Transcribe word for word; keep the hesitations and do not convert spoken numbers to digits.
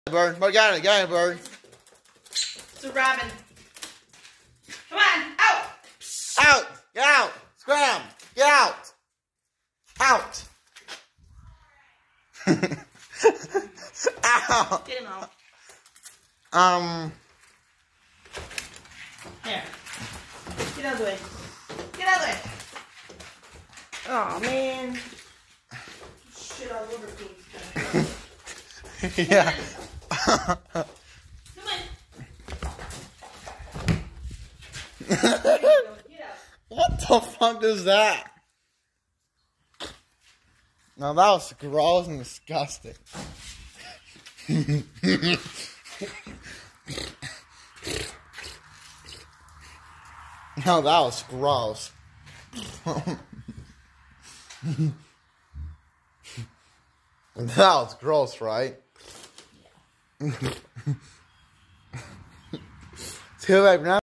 Bird. What got it? Got it, Bird. It's a robin. Come on, out! Out! Get out! Scram! Get out! Out! Ow! Get him out. Um. Here. Get out of the way. Get out of the way. Oh man. Shit all over me. Yeah. Come on. What the fuck is that? Now that was gross and disgusting. No, that was gross. That was gross, right? Too late now.